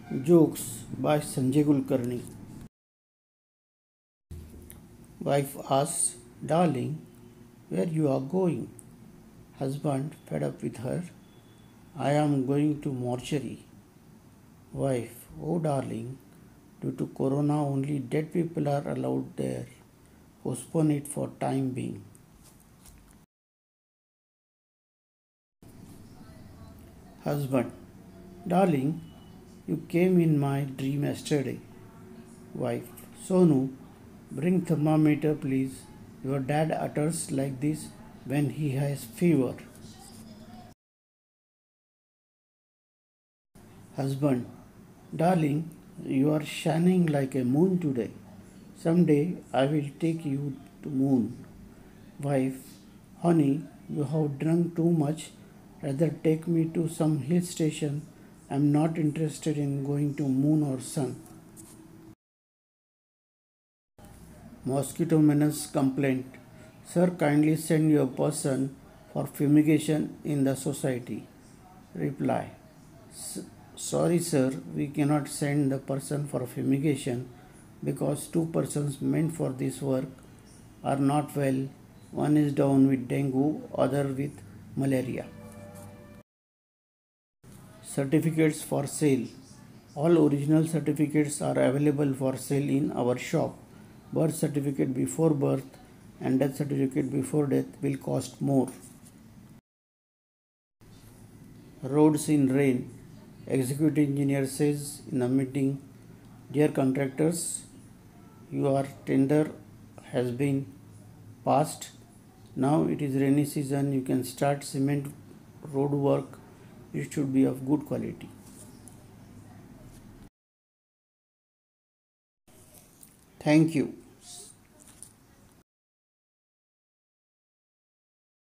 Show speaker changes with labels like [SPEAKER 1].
[SPEAKER 1] Jokes by Sanjay Kulkarni. Wife asks, "Darling, where you are going?" Husband, fed up with her, "I am going to mortuary." Wife, "Oh darling, due to corona only dead people are allowed there. Postpone it for time being." Husband, "Darling, you came in my dream yesterday." Wife, "Sonu, bring thermometer please. Your dad utters like this when he has fever." Husband, "Darling, you are shining like a moon today. Someday I will take you to moon." Wife, "Honey, you have drunk too much. Rather take me to some hill station. I am not interested in going to moon or sun." Mosquito menace complaint. "Sir, kindly send your person for fumigation in the society." Reply, "Sorry sir, we cannot send the person for fumigation because two persons meant for this work are not well. One is down with dengue, other with malaria." Certificates for sale. All original certificates are available for sale in our shop. Birth certificate before birth and death certificate before death will cost more. Roads in rain. Executive engineer says in a meeting, "Dear contractors, your tender has been passed. Now it is rainy season. You can start cement road work. It should be of good quality." Thank you.